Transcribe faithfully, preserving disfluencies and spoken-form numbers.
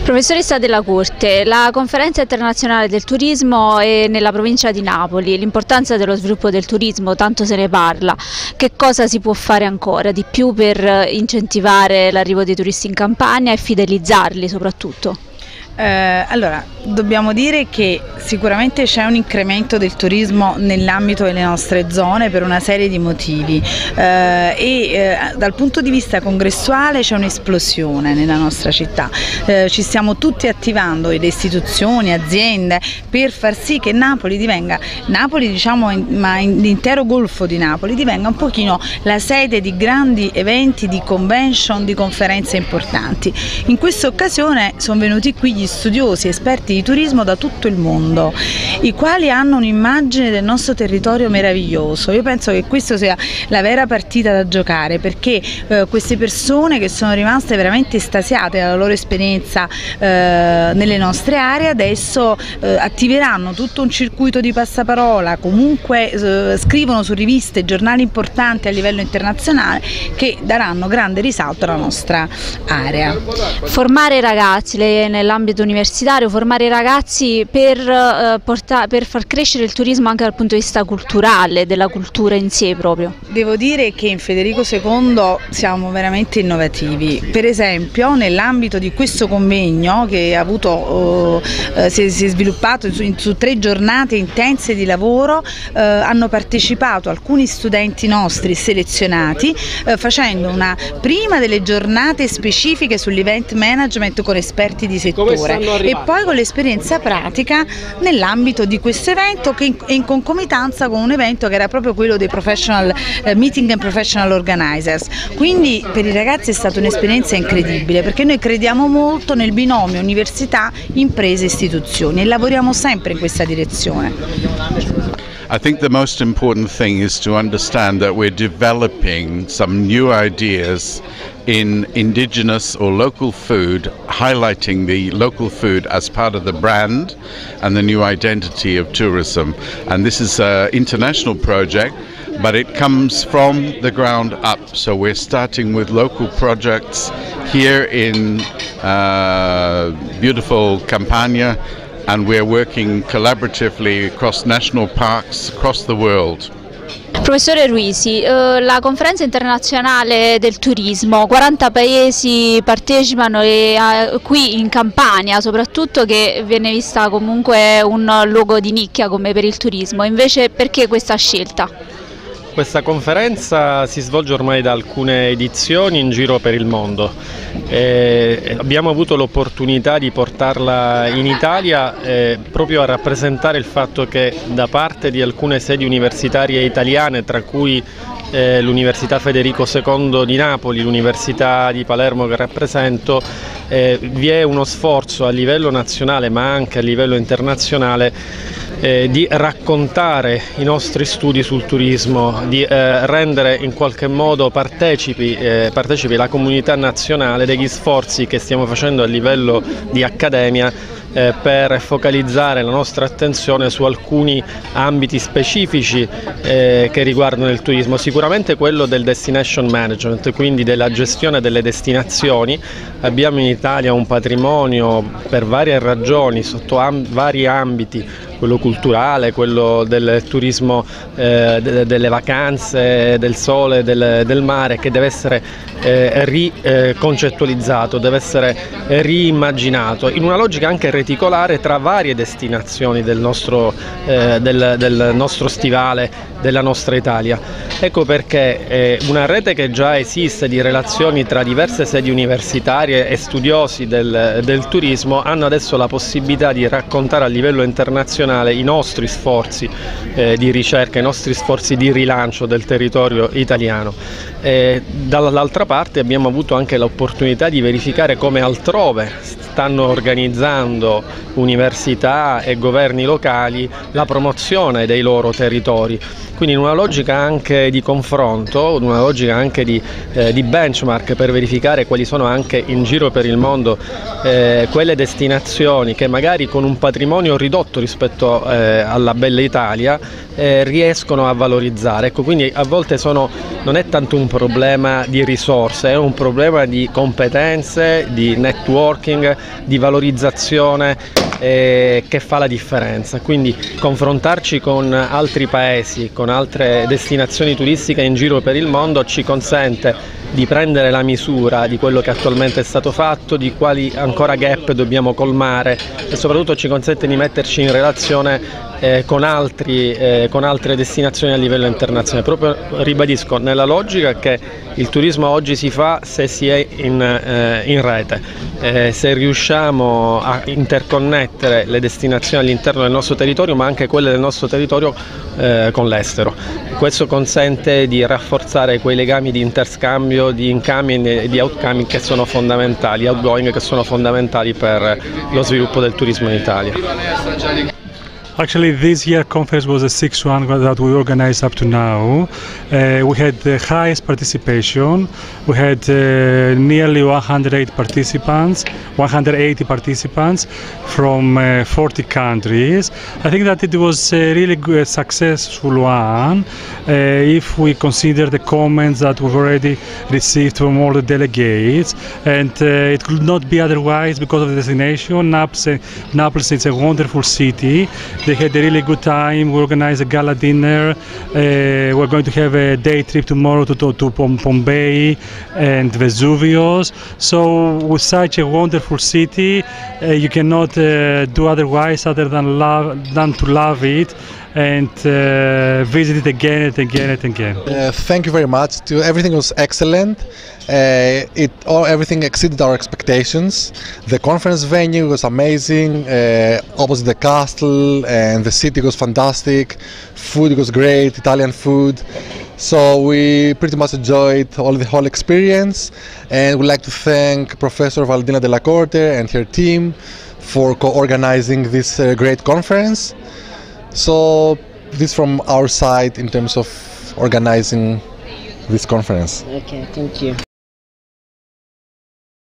Professoressa Della Corte, la Conferenza internazionale del turismo è nella provincia di Napoli, l'importanza dello sviluppo del turismo, tanto se ne parla. Che cosa si può fare ancora di più per incentivare l'arrivo dei turisti in Campania e fidelizzarli soprattutto? Eh, allora, dobbiamo dire che sicuramente c'è un incremento del turismo nell'ambito delle nostre zone per una serie di motivi eh, e eh, dal punto di vista congressuale c'è un'esplosione nella nostra città. Eh, ci stiamo tutti attivando, le istituzioni, aziende, per far sì che Napoli divenga, Napoli diciamo, in, ma in, l'intero golfo di Napoli divenga un pochino la sede di grandi eventi, di convention, di conferenze importanti. In questa occasione sono venuti qui gli studiosi, esperti di turismo da tutto il mondo, i quali hanno un'immagine del nostro territorio meraviglioso. Io penso che questa sia la vera partita da giocare, perché eh, queste persone che sono rimaste veramente estasiate dalla loro esperienza eh, nelle nostre aree adesso eh, attiveranno tutto un circuito di passaparola, comunque eh, scrivono su riviste e giornali importanti a livello internazionale che daranno grande risalto alla nostra area. Formare i ragazzi nell'ambito universitario, formare i ragazzi per, eh, portare, per far crescere il turismo anche dal punto di vista culturale, della cultura in sé proprio. Devo dire che in Federico secondo siamo veramente innovativi. Per esempio nell'ambito di questo convegno che ha avuto, eh, si, è, si è sviluppato su, su tre giornate intense di lavoro, eh, hanno partecipato alcuni studenti nostri selezionati eh, facendo una prima delle giornate specifiche sull'event management con esperti di settore e poi con l'esperienza pratica nell'ambito di questo evento che è in concomitanza con un evento che era proprio quello dei professional eh, meeting and professional organizers. Quindi per i ragazzi è stata un'esperienza incredibile, perché noi crediamo molto nel binomio università, imprese, istituzioni e lavoriamo sempre in questa direzione. I think the most important thing is to understand that we're developing some new ideas in indigenous or local food, highlighting the local food as part of the brand and the new identity of tourism. And this is an international project, but it comes from the ground up. So we're starting with local projects here in uh, beautiful Campania, and we're working collaboratively across national parks across the world. Professore Ruisi, eh, la conferenza internazionale del turismo, quaranta paesi partecipano e eh, qui in Campania soprattutto, che viene vista comunque un luogo di nicchia come per il turismo, invece perché questa scelta? Questa conferenza si svolge ormai da alcune edizioni in giro per il mondo. Eh, abbiamo avuto l'opportunità di portarla in Italia eh, proprio a rappresentare il fatto che da parte di alcune sedi universitarie italiane, tra cui eh, l'Università Federico secondo di Napoli, l'Università di Palermo che rappresento, eh, vi è uno sforzo a livello nazionale ma anche a livello internazionale Eh, di raccontare i nostri studi sul turismo, di eh, rendere in qualche modo partecipi, eh, partecipi la comunità nazionale degli sforzi che stiamo facendo a livello di accademia eh, per focalizzare la nostra attenzione su alcuni ambiti specifici eh, che riguardano il turismo. Sicuramente quello del destination management, quindi della gestione delle destinazioni. Abbiamo in Italia un patrimonio per varie ragioni, sotto am- vari ambiti, quello culturale, quello del turismo, eh, de- delle vacanze, del sole, del, del mare, che deve essere eh, riconcettualizzato, eh, deve essere eh, reimmaginato in una logica anche reticolare tra varie destinazioni del nostro, eh, del, del nostro stivale, della nostra Italia. Ecco perché eh, una rete che già esiste di relazioni tra diverse sedi universitarie e studiosi del, del turismo hanno adesso la possibilità di raccontare a livello internazionale i nostri sforzi eh, di ricerca, i nostri sforzi di rilancio del territorio italiano. E dall'altra parte abbiamo avuto anche l'opportunità di verificare come altrove stanno organizzando università e governi locali la promozione dei loro territori. Quindi in una logica anche di confronto, in una logica anche di, eh, di benchmark, per verificare quali sono anche in giro per il mondo eh, quelle destinazioni che magari con un patrimonio ridotto rispetto eh, alla bella Italia eh, riescono a valorizzare. Ecco, quindi a volte sono non è tanto un problema di risorse, è un problema di competenze, di networking, di valorizzazione eh, che fa la differenza. Quindi confrontarci con altri paesi, con altre destinazioni turistiche in giro per il mondo ci consente di prendere la misura di quello che attualmente è stato fatto, di quali ancora gap dobbiamo colmare e soprattutto ci consente di metterci in relazione eh, con, altri, eh, con altre destinazioni a livello internazionale. Proprio ribadisco nella logica che il turismo oggi si fa se si è in, eh, in rete, eh, se riusciamo a interconnettere le destinazioni all'interno del nostro territorio ma anche quelle del nostro territorio eh, con l'estero. Questo consente di rafforzare quei legami di interscambio, di incoming e di outcoming che sono fondamentali, outgoing che sono fondamentali per lo sviluppo del turismo in Italia. Actually, this year conference was the sixth one that we organized up to now. Uh, we had the highest participation. We had uh, nearly one hundred eight participants, one hundred eighty participants from uh, forty countries. I think that it was a really good, successful one uh, if we consider the comments that we've already received from all the delegates, and uh, it could not be otherwise because of the destination. Naples, Naples is a wonderful city. They had a really good time. We organized a gala dinner. Uh, we're going to have a day trip tomorrow to, to, to Pompeii and Vesuvius. So with such a wonderful city, uh, you cannot uh, do otherwise other than love, than to love it and uh, visit it again and again and again. Uh, thank you very much. Everything was excellent. Uh, it all everything exceeded our expectations. The conference venue was amazing. Uh, opposite the castle, and the city was fantastic. Food was great, Italian food. So we pretty much enjoyed all the whole experience, and we'd like to thank Professor Valentina Della Corte and her team for co-organizing this uh, great conference. So this from our side in terms of organizing this conference. Okay, thank you.